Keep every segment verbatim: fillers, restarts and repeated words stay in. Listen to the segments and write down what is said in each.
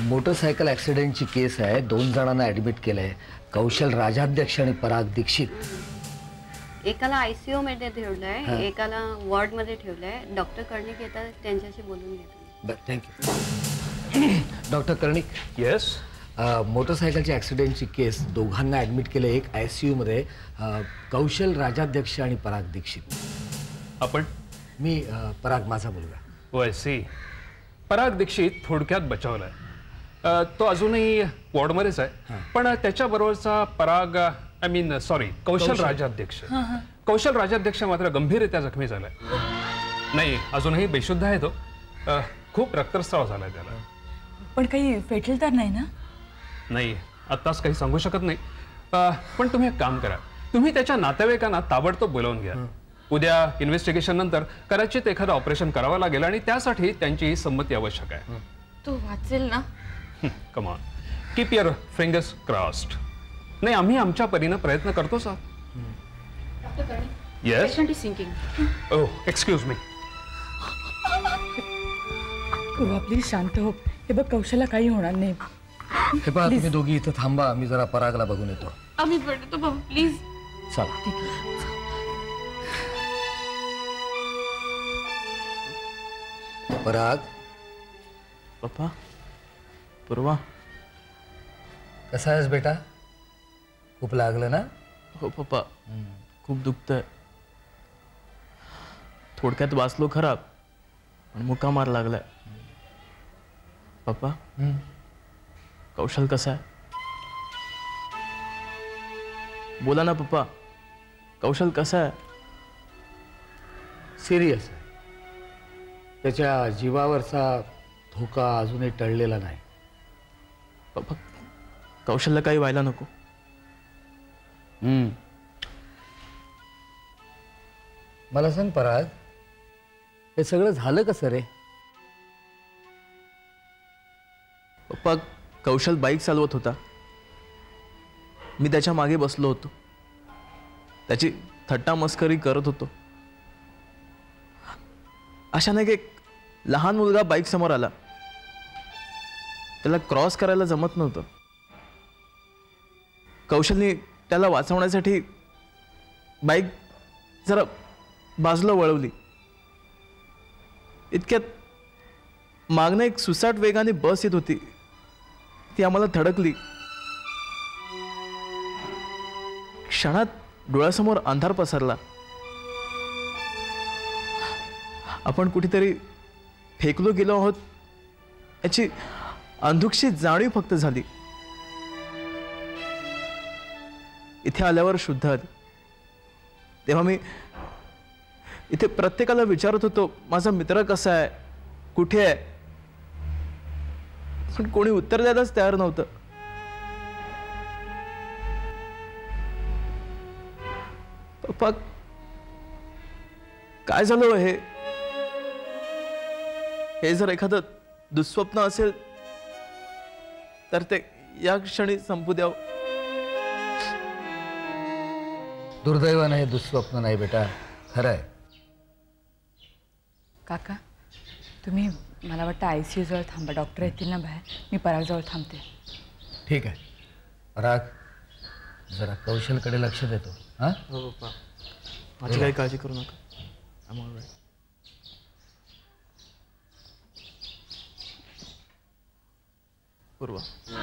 Motorcycle ॲक्सिडेंटची केस आहे. दोन जणांना ॲडमिट केलंय. कौशल राजाध्यक्ष आणि पराग दीक्षित. एकाला आयसीयू मध्ये ठेवलंय, एकाला वॉर्ड मध्ये ठेवलंय. डॉक्टर कर्णिक येतात, त्यांच्याशी बोलून घेतो. बरं, थँक्यू. डॉक्टर कर्णिक. येस. मोटरसायकलच्या ॲक्सिडेंटची केस, दोघांना ॲडमिट केलं. एक आयसीयू मध्ये, कौशल राजाध्यक्ष आणि पराग दीक्षित. आपण? मी पराग, माझा मुलगा. वैसी. पराग दीक्षित थोडक्यात बचावलाय. तो अजूनही वॉर्डमध्येच आहे, पण त्याच्याबरोबरचा Parag, I mean sorry Kaushal Rajadhyaksha Kaushal Rajadhyaksha मात्र गंभीररित्या जखमी झालाय. नाही, अजूनही बेशुद्ध आहे तो. खूप रक्तस्राव झालाय त्याला. पण काही फेटल तर नाही ना? नाही, आत्ताच काही सांगू शकत नाही. पण तुम्ही एक काम करा, तुम्ही त्याच्या नातेवाईकांना ताबडतोब बोलावून घ्या. उद्या इन्व्हेस्टिगेशन नंतर कदाचित एखादं ऑपरेशन करावं लागेल आणि त्यासाठी त्यांची संमती आवश्यक आहे. तो वाचेल ना? Come on, keep your fingers crossed. नाही, आम्ही आमच्या परीने प्रयत्न करतो sir. Yes. Oh, excuse me. Purva please शांत हो. हे बघ, कौशलला काही होणार नाही. हे पहा, तुम्ही दोघी इथं थांबा, मी जरा परागला बघून येतो. आम्ही पडतो बाबा, प्लीज. चला. ठीक आहे. पराग. पप्पा. पूर्वा. कसा आहेस बेटा? खूप लागलं ना? हो पप्पा, खूप दुखतंय. थोडक्यात वाचलो खराब, पण मुका मार लागलाय. पप्पा, कौशल कसा आहे? बोला ना पप्पा, कौशल कसा आहे? सिरियस आहे. त्याच्या जीवावरचा धोका अजूनही टळलेला नाही. पप्पा, कौशलला काही व्हायला नको. हम्म. मला सांग पराग, हे सगळं झालं कसं रे? पप्पा, कौशल बाईक चालवत होता. मी त्याच्या मागे बसलो होतो. त्याची थट्टा मस्करी करत होतो. अचानक एक लहान मुलगा बाईक समोर आला. त्याला क्रॉस करायला जमत नव्हतं. कौशलने त्याला वाचवण्यासाठी बाईक जरा बाजूला वळवली. इतक्यात मागणं एक सुसाट वेगाने बस येत होती. ती आम्हाला धडकली. क्षणात डोळ्यासमोर अंधार पसरला. आपण कुठेतरी फेकलो गेलो आहोत याची अंधुकशी जाणीव फक्त झाली. इथे आल्यावर शुद्ध आली. तेव्हा मी इथे प्रत्येकाला विचारत होतो, माझा मित्र कसा आहे, कुठे आहे, पण कोणी उत्तर द्यायलाच तयार नव्हतं. पप्पा, काय झालं हे? हे जर एखादं दुःस्वप्न असेल तर ते या क्षणी संपू द्यावं. दुर्दैवानं हे दुःस्वप्न नाही बेटा, खरं आहे. काका, तुम्ही मला वाटतं आयसीयू जवळ थांबा. डॉक्टर येतील ना बाहेर. मी परागजवळ थांबते. ठीक आहे. पराग, जरा कौशलकडे लक्ष देतो. हां? हो पप्पा, माझी काही काळजी करू नका. I am all right. Purva.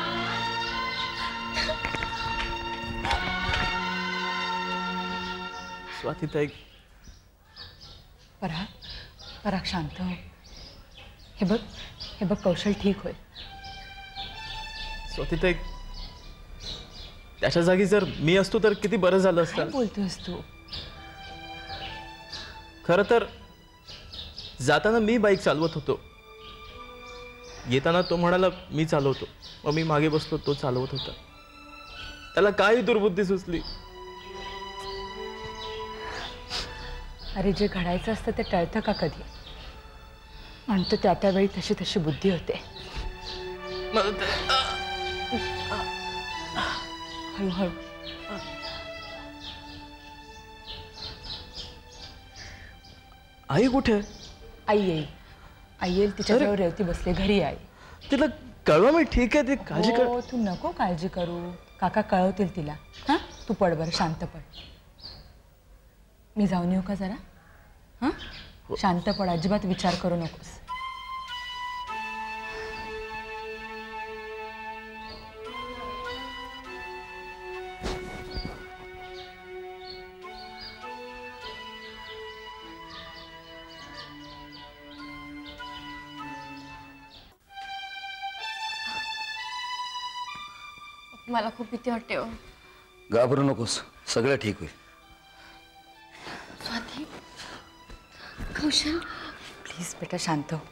स्वातीताई. पराग, पराग शांत हो. हे बघ, हे बघ, कौशल ठीक होईल. स्वातीताई, त्याच्या जागी जर मी असतो तर किती बरं झालं असतं. काय बोलतोस तू? खरं तर जाताना मी बाईक चालवत होतो. येताना तो म्हणाला मी चालवतो. मग मी मागे बसलो, तो चालवत होता. त्याला काही दुर्बुद्धी सुचली. अरे, जे घडायचं असतं ते टळतं का कधी? म्हणतो त्या त्यावेळी तशी तशी बुद्धी होते. हळूहळू. आई कुठे? आई येईल. आई येईल. तिच्याजवळ रेवती बसली. घरी आई. तिला कळवा मी ठीक आहे, ती काळजी कर. हो, तू नको काळजी करू, काका कळवतील तिला. हा तू पड बरं, शांत पड. मी जाऊन येऊ का जरा? हा शांत पड, अजिबात विचार करू नकोस. मला खूप भीती वाटते हो. घाबरू नकोस, सगळं ठीक होईल. स्वाती, कौशल, प्लीज बेटा शांत हो.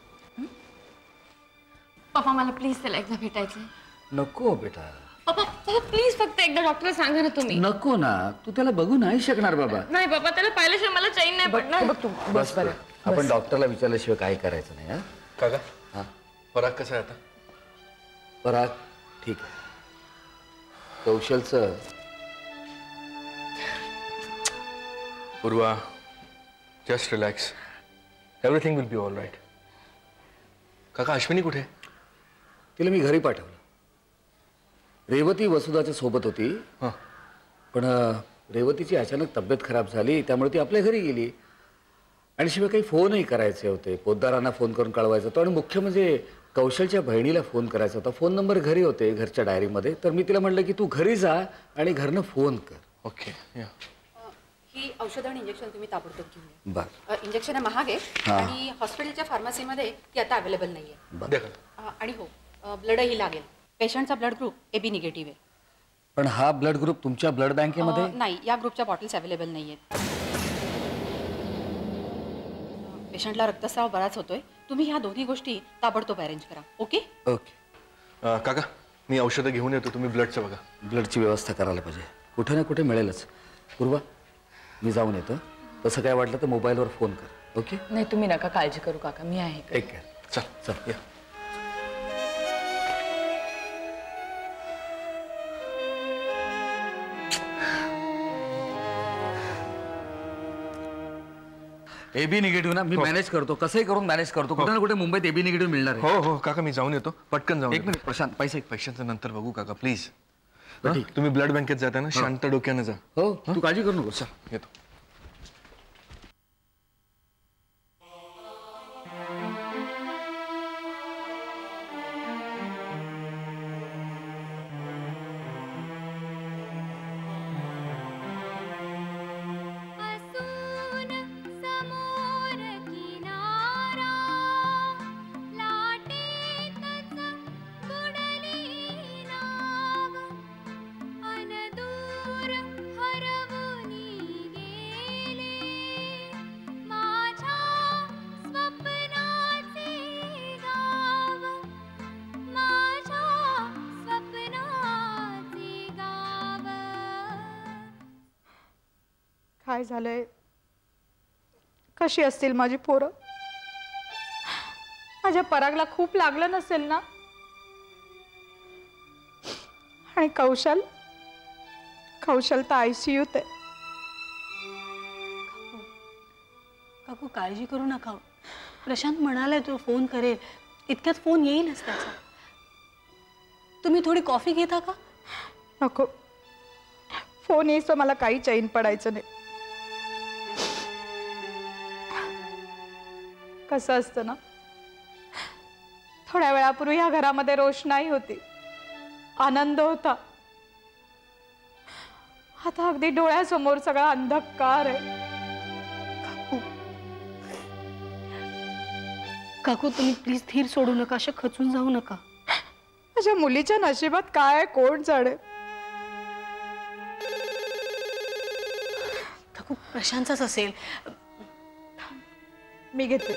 पप्पा मला प्लीज त्याला एकदा भेटायचंय. नको बेटा. पप्पा पप्पा प्लीज फक्त एकदा डॉक्टरला सांगा ना तुम्ही. नको ना, तू त्याला बघू नाही शकणार बाबा. नाही बाबा, त्याला पाहिल्याशिवाय मला चैन नाही पडणार. बघ तू बस बरं. आपण डॉक्टरला विचारल्याशिवाय काही करायचं नाही. हा काका हा पराग कसा आहे आता? पराग ठीक आहे. कौशलचं Purva, just relax, everything will be all right. काका अश्विनी कुठे? तिला मी घरी पाठवलं. रेवती वसुधाच्या सोबत होती, हां पण अं, रेवतीची अचानक तब्येत खराब झाली, त्यामुळे ती आपल्या घरी गेली. आणि शिवाय काही फोनही करायचे होते, पोतदारांना फोन करून कळवायचा होता. आणि मुख्य म्हणजे कौशलच्या बहिणीला फोन करायचा होता. फोन नंबर घरी होते, घरच्या डायरीमध्ये. तर मी तिला म्हटलं की तू घरी जा आणि घरनं फोन कर. ओके. ही औषधं आणि इंजेक्शन तुम्ही ताबडतोब घेऊन या. बर. इंजेक्शन महाग आहे आणि हॉस्पिटलच्या फार्मसीमध्ये ती आता अवेलेबल नाही आहे. द्या काका. आणि हो, ब्लडही लागेल. पेशंटचा blood group A B negative आहे. पण हा ब्लड ग्रुप तुमच्या ब्लड बँकेमध्ये? अ, नाही, या ग्रुपच्या बॉटल्स अवेलेबल नाही आहेत. पेशंटला रक्तस्राव बराच होतोय. तुम्ही ह्या दोन्ही गोष्टी ताबडतोब अरेंज करा. Okay okay. अं, काका मी औषधं घेऊन येतो, तुम्ही ब्लडचं बघा. ब्लडची व्यवस्था करायला पाहिजे, कुठे ना कुठे मिळेलच. पूर्वा, मी जाऊन येतो. तसं काय वाटलं तर मोबाईलवर फोन कर. ओके? नाही तुम्ही नका काळजी करू काका, मी आहे. Take care. चल चल या. एबी निगेटिव्ह ना, मी मॅनेज करतो, कसंही करून मॅनेज करतो. कुठे ना कुठे मुंबईत एबी निगेटिव्ह मिळणार आहे. हो हो काका, मी जाऊन येतो, पटकन जाऊन. एक मिनिट प्रशांत, पैसे. पैशांचं नंतर बघू काका, प्लीज. ठीक. तुम्ही ब्लड बँकेत जाता ना, शांत डोक्यानं जा. हो, तू काळजी करू नको. चल येतो. काय झालंय? कशी असतील माझी पोरं? माझ्या परागला खूप लागलं नसेल ना? आणि कौशल कौशल तर आयसीयूत आहे. काकू काळजी करू नका. प्रशांत म्हणाले तो फोन करेल, इतक्यात फोन येईलच त्याचा. तुम्ही थोडी कॉफी घेता का? नको, फोन येईस मला काही चैन पडायचं नाही. कसं असतं ना, थोड्या वेळापूर्वी ह्या घरामध्ये रोषणाई होती, आनंद होता. आता अगदी डोळ्यासमोर सगळा अंधकार आहे. काकू काकू तुम्ही प्लीज धीर सोडू नका, अशा खचून जाऊ नका. माझ्या मुलीच्या नशिबात काय कोण जाणे. काकू प्रशांतच असेल, मी घेते.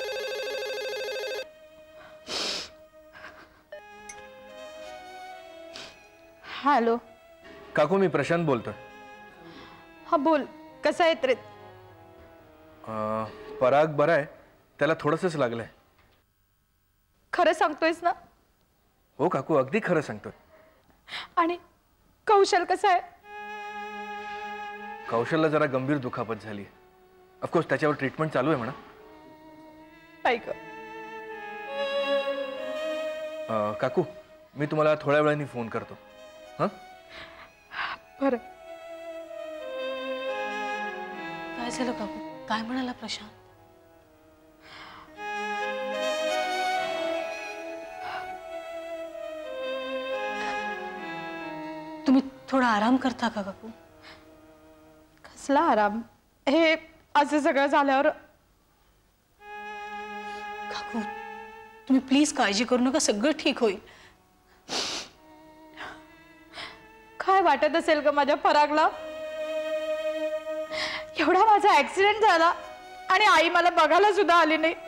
हॅलो काकू, मी प्रशांत बोलतोय. हा बोल, कसा आहे रे? पराग बरा आहे, त्याला थोडंसंच लागलंय. खरं सांगतोयस ना? हो काकू, अगदी खरं सांगतोय. आणि कौशल कसा आहे? कौशलला जरा गंभीर दुखापत झाली. ऑफकोर्स त्याच्यावर ट्रीटमेंट चालू आहे म्हणा. ऐक, अं, काकू मी तुम्हाला थोड्या वेळाने फोन करतो. हां बरं. काय झालं काकू? काय म्हणाला प्रशांत? तुम्ही थोडा आराम करता का काकू? कसला आराम? हे असं सगळं झाल्यावर काकू तुम्ही प्लीज काळजी करू नका, सगळं ठीक होईल. काय वाटत असेल का माझ्या परागला? एवढा माझा ऍक्सिडेंट झाला आणि आई मला बघायला सुद्धा आली नाही.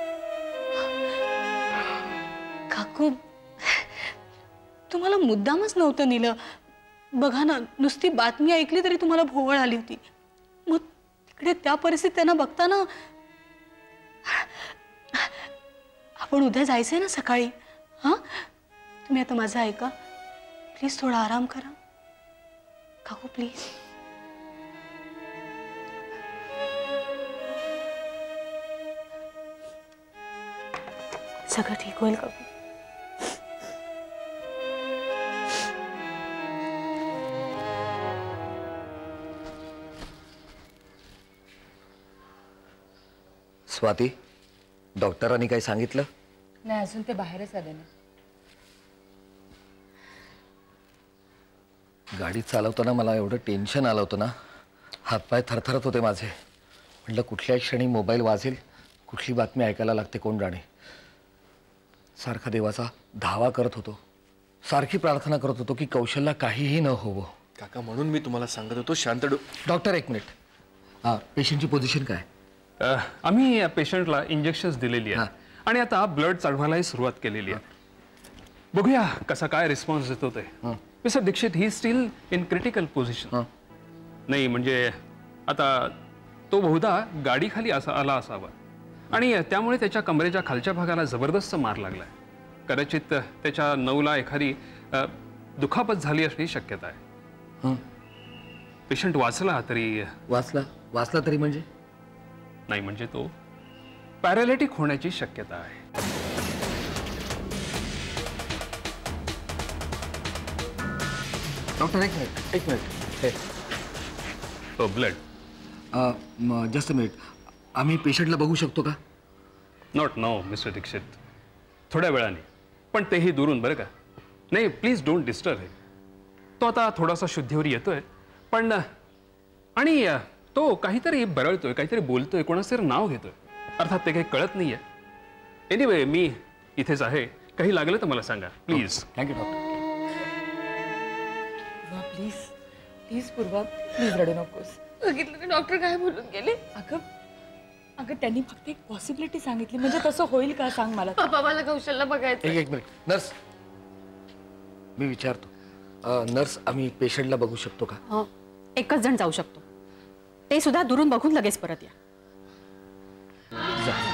काकू तुम्हाला मुद्दामच नव्हतं नेलं. बघा ना, नुसती बातमी ऐकली तरी तुम्हाला भोवळ आली होती. मग तिकडे त्या परिस्थितीत त्यांना बघताना आपण उद्या जायचंय ना सकाळी. हां तुम्ही आता माझं ऐका, प्लीज थोडा आराम करा काकू प्लीज. सगळं ठीक होईल काकू. स्वाती, डॉक्टरांनी काही सांगितलं? नाही, अजून ते बाहेरच आले नाही. गाडी चालवताना मला एवढं टेन्शन आलं होतं ना, हातपाय थरथरत होते माझे. म्हटलं कुठल्याही क्षणी मोबाईल वाजेल, कुठली बातमी ऐकायला लागते कोण जाणे. सारखा देवाचा धावा करत होतो, सारखी प्रार्थना करत होतो की कौशलला काहीही न होवो. काका म्हणून मी तुम्हाला सांगत होतो शांत डो. डॉक्टर एक मिनिट. हां, पेशंटची पोझिशन काय? अ, आम्ही या पेशंटला इंजेक्शन्स दिलेली आहे आणि आता ब्लड चढवायलाही सुरुवात केलेली आहे. बघूया कसा काय रिस्पॉन्स देतो ते. Mister Dixit, he still in critical position. नाही म्हणजे आता तो बहुधा गाडीखाली असा आला असावा आणि त्यामुळे त्याच्या कमरेच्या खालच्या भागाला जबरदस्त मार लागलाय. कदाचित त्याच्या नऊला एखादी दुखापत झाली असण्याची शक्यता आहे. पेशंट वाचला तरी वाचला वाचला तरी म्हणजे नाही, म्हणजे तो पॅरालिटिक होण्याची शक्यता आहे. डॉक्टर एक मिनिट एक मिनिट तो ब्लड जस्ट अ मिनिट. आम्ही पेशंटला बघू शकतो का? नॉट नो मिस्टर दीक्षित, थोड्या वेळाने, पण तेही दुरून बरं का. नाही प्लीज डोंट डिस्टर्ब आहे. तो आता थोडासा शुद्धीवर येतोय पण आणि तो काहीतरी बरळतोय, काहीतरी बोलतोय, कोणाचं तरी नाव घेतोय. अर्थात ते काही कळत नाहीये. एनिवे मी इथेच आहे, काही लागलं तर मला सांगा please. Thank you doctor. Please please Purva, please रडू नकोस. बघितलं की डॉक्टर काय बोलून गेले. अगं अगं त्यांनी फक्त एक पॉसिबिलिटी सांगितली, म्हणजे तसं होईल का सांग मला. पप्पा मला कौशलला बघायचं. एक एक मिनिट. नर्स, मी विचारतो. नर्स, आम्ही पेशंटला बघू शकतो का? हो, एकच जण जाऊ शकतो, ते सुद्धा दुरून बघून लगेच परत या. जा.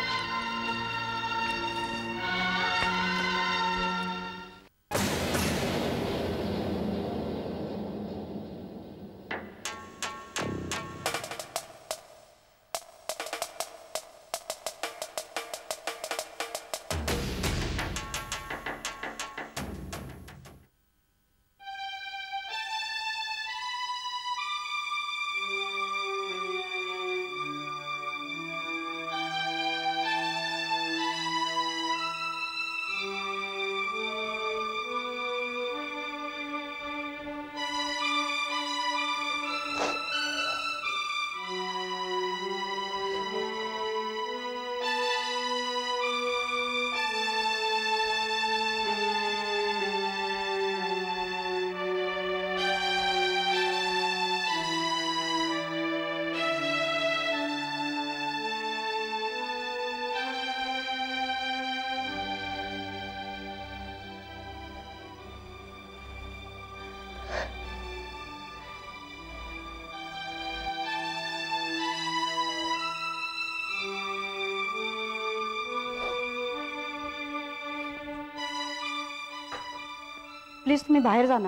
प्लीज तुम्ही बाहेर जा ना,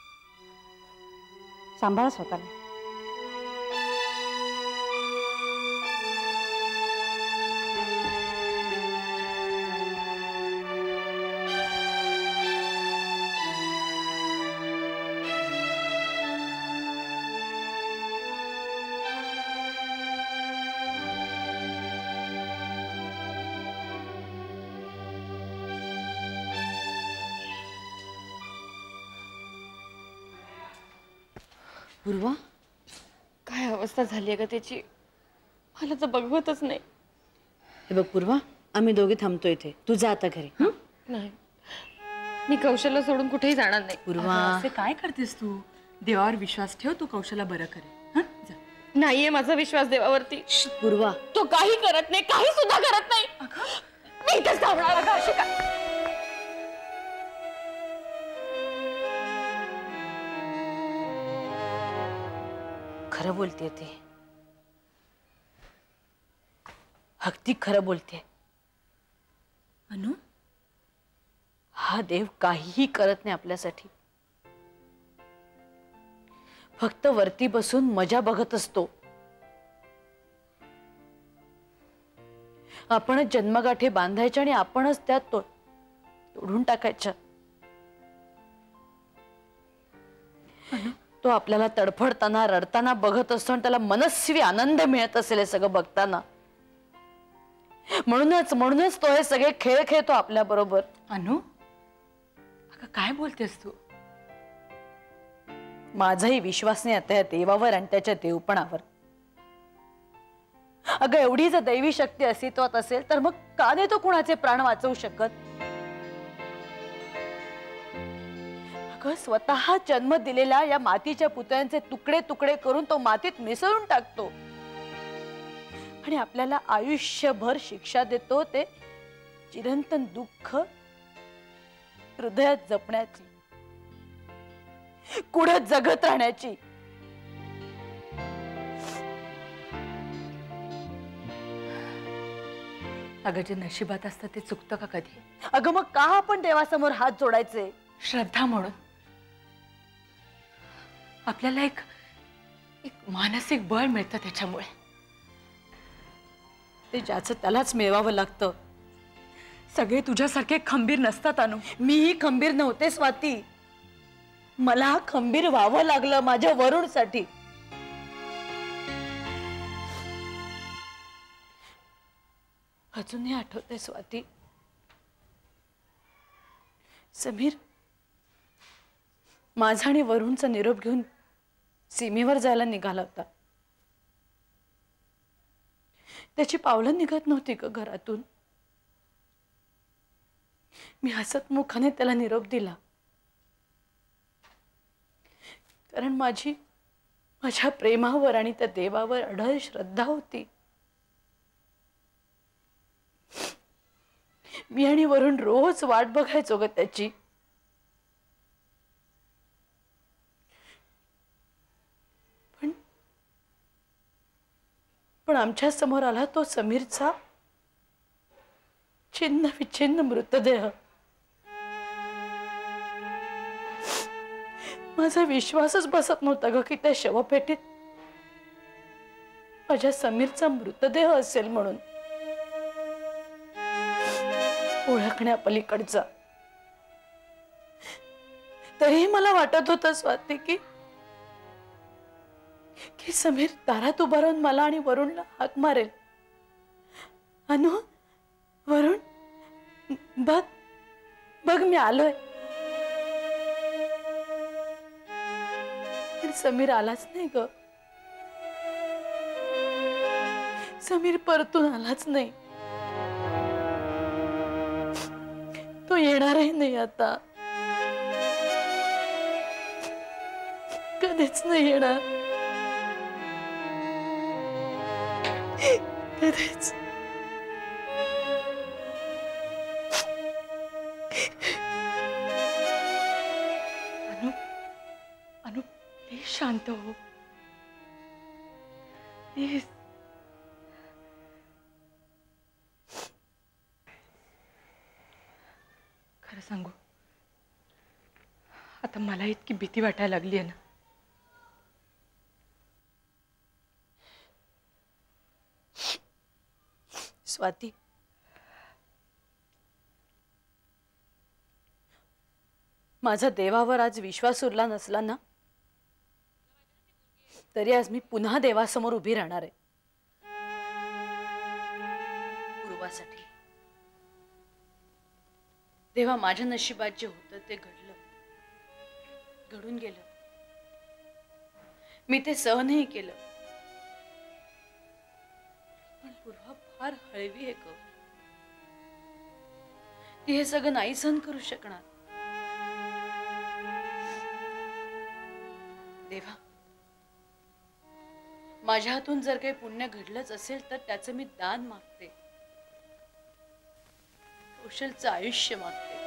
सांभाळा स्वतःला. पूर्वा, काय अवस्था झाली आहे ग त्याची, मला तर बघवतच नाही. हे बघ पूर्वा, आम्ही दोघे थांबतो इथे, तू जा आता घरी. हं? नाही, मी कौशलला सोडून कुठेही जाणार नाही. पूर्वा, असे काय करतेस तू? देवावर विश्वास ठेव, तू कौशला बरं करेल. हं? जा. नाहीये माझा विश्वास देवावरती. पूर्वा, तो काही करत नाही, काही सुद्धा करत नाही. मी इथेच थांबणार. अगं अशी काय? खरं बोलते ती, अगदी खरं बोलते. अनु, हा देव काहीही करत नाही आपल्यासाठी, फक्त वरती बसून मजा बघत असतो. आपणच जन्मगाठी बांधायच्या आणि आपणच त्यात तो तोडून टाकायच्या. तो आपल्याला तडफडताना रडताना बघत असतो आणि त्याला मनस्वी आनंद मिळत असेल हे सगळं बघताना. म्हणूनच म्हणूनच तो हे सगळे खेळ खेळतो आपल्या बरोबर. अनु, अगं काय बोलतेस तू? माझाही विश्वास नाही आता या देवावर आणि त्याच्या देवपणावर. अगं एवढी जर दैवी शक्ती अस्तित्वात असेल तर मग का नाही तो कुणाचे प्राण वाचवू शकत? अगं स्वतः जन्म दिलेल्या या मातीच्या पुतळ्यांचे तुकडे तुकडे करून तो मातीत मिसळून टाकतो आणि आपल्याला आयुष्यभर शिक्षा देतो ते चिरंतन दुःख हृदयात जपण्याची, कुढत जगत राहण्याची. अगं जे नशिबात असतं ते चुकतं का कधी? अगं मग का आपण देवासमोर हात जोडायचे? श्रद्धा म्हणून. आपल्याला एक एक मानसिक बळ मिळतं त्याच्यामुळे. ते ज्याचं त्यालाच मिळवावं लागतं. सगळे तुझ्यासारखे खंबीर नसतात अनु. मीही खंबीर नव्हते स्वाती, मला खंबीर व्हावं लागलं माझ्या वरुणसाठी. अजूनही आठवतंय स्वाती, समीर माझा आणि वरुणचा निरोप घेऊन सीमेवर जायला निघाला होता. त्याची पावलं निघत नव्हती ग घरातून. मी हसत मुखाने त्याला निरोप दिला, कारण माझी माझ्या प्रेमावर आणि त्या देवावर अढळ श्रद्धा होती. मी आणि वरुण रोज वाट बघायचो ग त्याची. पण पण आमच्या समोर आला तो समीरचा छिन्न विच्छिन्न मृतदेह. माझा विश्वासच बसत नव्हता ग की त्या शवपेटीत माझ्या समीरचा मृतदेह असेल म्हणून. ओळखण्या पलीकडचा. तरीही मला वाटत होतं स्वाती की की समीर दारात उभा राहून मला आणि वरुणला हाक मारेल, अनु वरुण बघ बघ मी आलोय. पण समीर आलाच नाही ग. समीर परतून आलाच नाही. तो येणारही नाही आता, कधीच नाही येणार, कधीच. अनु अनु प्लीज शांत हो, प्लीज. खरं सांगू, आता मला इतकी भीती वाटायला लागली आहे ना. स्वाती, माझा देवावर आज विश्वास उरला नसला ना तरी आज मी पुन्हा देवासमोर उभी राहणार आहे. पूर्वासाठी. देवा, माझ्या नशिबात जे होतं ते घडलं, घडून गेलं. मी ते सहनही केलं, पण पूर्वा फार हळवी आहे ग. ती हे सगळं नाही सहन करू शकणार. देवा, माझ्या हातून जर काही पुण्य घडलंच असेल तर त्याचं मी दान मागते, कौशलचं आयुष्य मागते.